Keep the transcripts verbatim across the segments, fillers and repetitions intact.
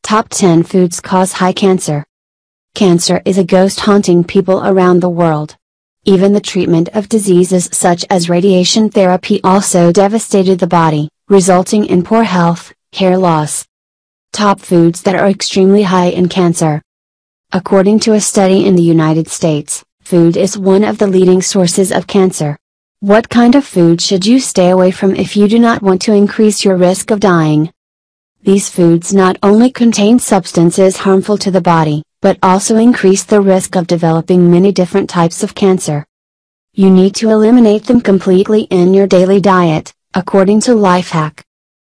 Top ten Foods Cause High Cancer. Cancer is a ghost haunting people around the world. Even the treatment of diseases such as radiation therapy also devastated the body, resulting in poor health, hair loss. Top foods that are extremely high in cancer. According to a study in the United States, food is one of the leading sources of cancer. What kind of food should you stay away from if you do not want to increase your risk of dying? These foods not only contain substances harmful to the body, but also increase the risk of developing many different types of cancer. You need to eliminate them completely in your daily diet, according to Lifehack.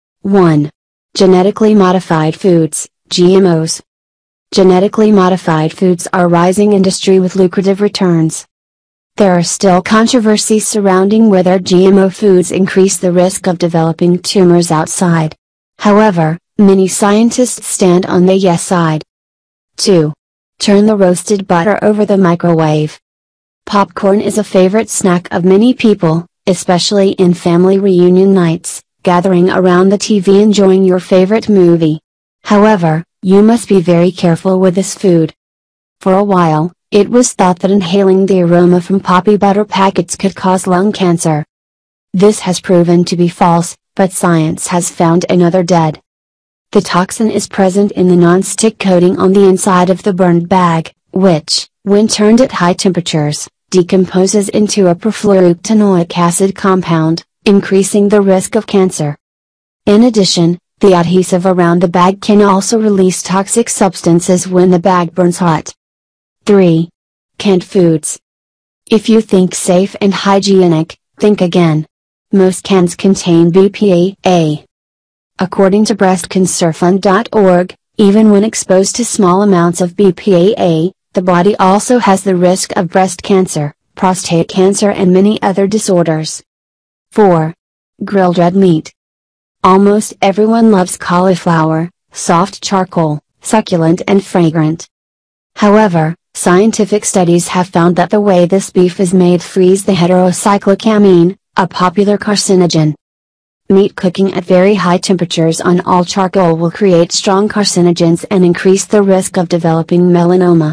one. Genetically modified foods, G M Os. Genetically modified foods are a rising industry with lucrative returns. There are still controversies surrounding whether G M O foods increase the risk of developing tumors outside. However, many scientists stand on the yes side. two. Turn the roasted butter over the microwave. Popcorn is a favorite snack of many people, especially in family reunion nights, gathering around the T V enjoying your favorite movie. However, you must be very careful with this food. For a while, it was thought that inhaling the aroma from poppy butter packets could cause lung cancer. This has proven to be false, but science has found another dead. The toxin is present in the non-stick coating on the inside of the burned bag, which, when turned at high temperatures, decomposes into a perfluorooctanoic acid compound, increasing the risk of cancer. In addition, the adhesive around the bag can also release toxic substances when the bag burns hot. three. Canned foods. If you think safe and hygienic, think again. Most cans contain B P A A. According to breast cancer fund dot org, even when exposed to small amounts of B P A A, the body also has the risk of breast cancer, prostate cancer and many other disorders. four. Grilled red meat. Almost everyone loves cauliflower, soft charcoal, succulent and fragrant. However, scientific studies have found that the way this beef is made frees the heterocyclic amine, a popular carcinogen. Meat cooking at very high temperatures on all charcoal will create strong carcinogens and increase the risk of developing melanoma.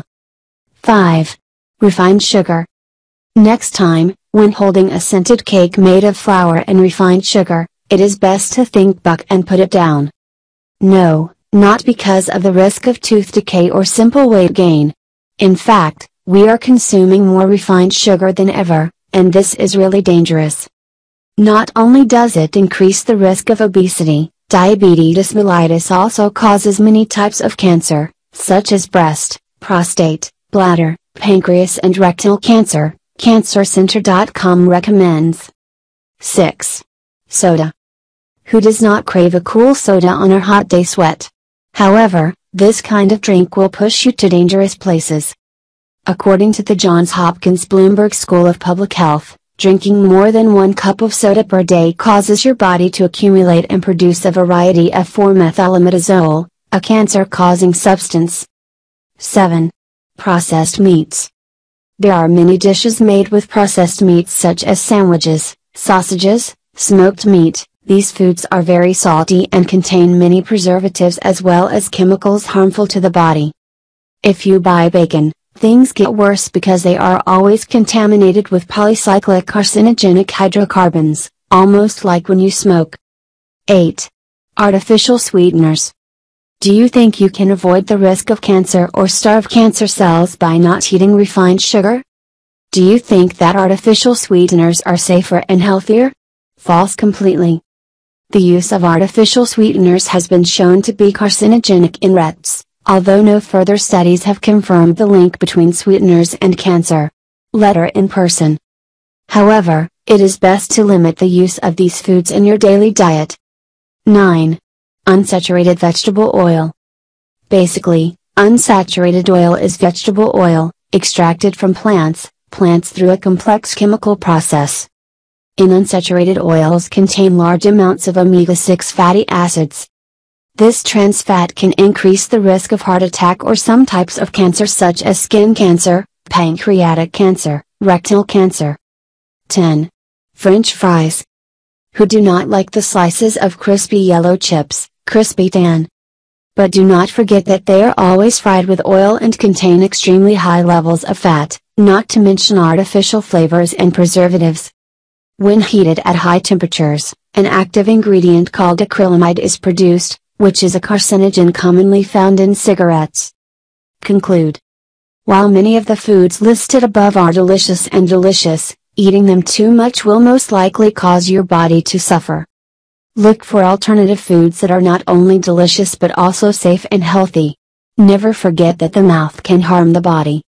five. Refined sugar. Next time, when holding a scented cake made of flour and refined sugar, it is best to think buck and put it down. No, not because of the risk of tooth decay or simple weight gain. In fact, we are consuming more refined sugar than ever, and this is really dangerous. Not only does it increase the risk of obesity, diabetes mellitus also causes many types of cancer, such as breast, prostate, bladder, pancreas and rectal cancer, cancer center dot com recommends. six. Soda. Who does not crave a cool soda on a hot day sweat? However, this kind of drink will push you to dangerous places. According to the Johns Hopkins Bloomberg School of Public Health, drinking more than one cup of soda per day causes your body to accumulate and produce a variety of four methylamidazole, a cancer-causing substance. seven. Processed meats. There are many dishes made with processed meats such as sandwiches, sausages, smoked meat. These foods are very salty and contain many preservatives as well as chemicals harmful to the body. If you buy bacon, things get worse because they are always contaminated with polycyclic carcinogenic hydrocarbons, almost like when you smoke. eight. Artificial sweeteners. Do you think you can avoid the risk of cancer or starve cancer cells by not eating refined sugar? Do you think that artificial sweeteners are safer and healthier? False completely. The use of artificial sweeteners has been shown to be carcinogenic in rats, although no further studies have confirmed the link between sweeteners and cancer. Letter in person. However, it is best to limit the use of these foods in your daily diet. nine. Unsaturated vegetable oil. Basically, unsaturated oil is vegetable oil, extracted from plants, plants through a complex chemical process. In unsaturated oils contain large amounts of omega six fatty acids. This trans fat can increase the risk of heart attack or some types of cancer such as skin cancer, pancreatic cancer, rectal cancer. ten. French fries. Who do not like the slices of crispy yellow chips, crispy tan? But do not forget that they are always fried with oil and contain extremely high levels of fat, not to mention artificial flavors and preservatives. When heated at high temperatures, an active ingredient called acrylamide is produced, which is a carcinogen commonly found in cigarettes. Conclude. While many of the foods listed above are delicious and delicious, eating them too much will most likely cause your body to suffer. Look for alternative foods that are not only delicious but also safe and healthy. Never forget that the mouth can harm the body.